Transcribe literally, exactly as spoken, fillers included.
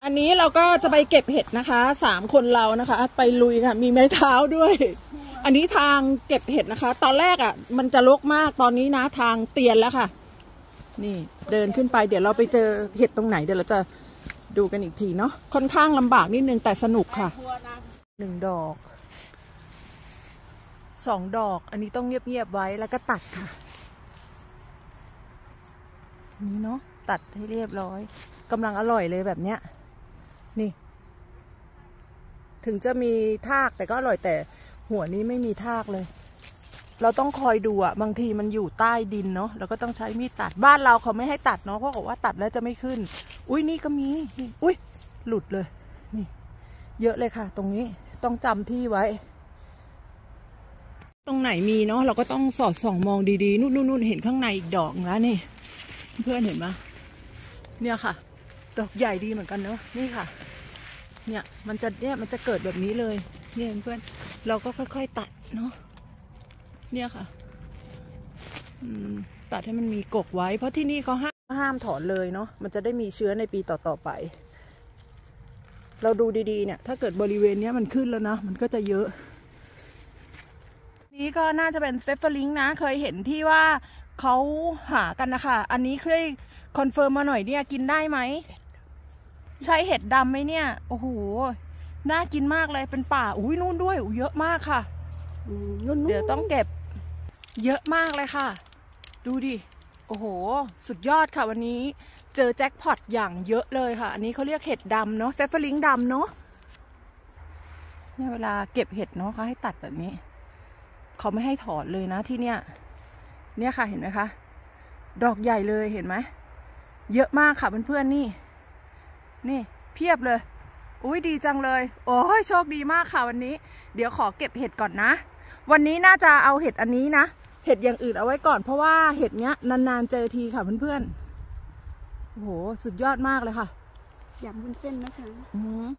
อันนี้เราก็จะไปเก็บเห็ดนะคะสามคนเรานะคะไปลุยค่ะมีไม้เท้าด้วยอันนี้ทางเก็บเห็ดนะคะตอนแรกอ่ะมันจะรกมากตอนนี้นะทางเตียนแล้วค่ะนี่เดินขึ้นไปเดี๋ยวเราไปเจอเห็ดตรงไหนเดี๋ยวเราจะดูกันอีกทีเนาะค่อนข้างลำบากนิดนึงแต่สนุกค่ะหนึ่งดอกสองดอกอันนี้ต้องเงียบๆไว้แล้วก็ตัดค่ะนี่เนาะตัดให้เรียบร้อยกำลังอร่อยเลยแบบเนี้ยนี่ถึงจะมีทากแต่ก็อร่อยแต่หัวนี้ไม่มีทากเลยเราต้องคอยดูอ่ะบางทีมันอยู่ใต้ดินเนาะเราก็ต้องใช้มีดตัดบ้านเราเขาไม่ให้ตัดเนาะเพราะบอกว่าตัดแล้วจะไม่ขึ้นอุ้ยนี่ก็มีอุ้ยหลุดเลยนี่เยอะเลยค่ะตรงนี้ต้องจำที่ไว้ตรงไหนมีเนาะเราก็ต้องสอดส่องมองดีๆนู่นนู่นเห็นข้างในอีกดอกแล้วนี่เพื่อนเห็นไหมเนี่ยค่ะดอกใหญ่ดีเหมือนกันเนาะนี่ค่ะเนี่ยมันจะเนี่ยมันจะเกิดแบบนี้เลยเนี่ยเพื่อนเราก็ค่อยๆตัดเนาะเนี่ยค่ะตัดให้มันมีกกไว้เพราะที่นี่เขาห้ามห้ามถอนเลยเนาะมันจะได้มีเชื้อในปีต่อๆไปเราดูดีๆเนี่ยถ้าเกิดบริเวณนี้มันขึ้นแล้วนะมันก็จะเยอะนี้ก็น่าจะเป็นเฟฟเฟอร์ลิงนะเคยเห็นที่ว่าเขาหากันนะคะอันนี้เคยคอนเฟิร์มมาหน่อยเนี่ยกินได้ไหมใช่เห็ดดำไหมเนี่ยโอ้โหน่ากินมากเลยเป็นป่าอุ้ยนู่นด้วยเยอะมากค่ะเดี๋ยวต้องเก็บเยอะมากเลยค่ะดูดิโอ้โหสุดยอดค่ะวันนี้เจอแจ็คพอตอย่างเยอะเลยค่ะอันนี้เขาเรียกเห็ดดำเนาะเฟฟเฟอร์ลิงดำเนาะเนี่ยเวลาเก็บเห็ดเนาะเขาให้ตัดแบบนี้เขาไม่ให้ถอนเลยนะที่เนี่ยเนี่ยค่ะเห็นไหมคะดอกใหญ่เลยเห็นไหมเยอะมากค่ะเพื่อนๆนี่นี่เพียบเลยอุ้ยดีจังเลยโอ้ยโชคดีมากค่ะวันนี้เดี๋ยวขอเก็บเห็ดก่อนนะวันนี้น่าจะเอาเห็ดอันนี้นะเห็ดอย่างอื่นเอาไว้ก่อนเพราะว่าเห็ดเนี้ยนานๆเจอทีค่ะเพื่อนๆโอ้โหสุดยอดมากเลยค่ะยำวุ้นเส้นนะคะ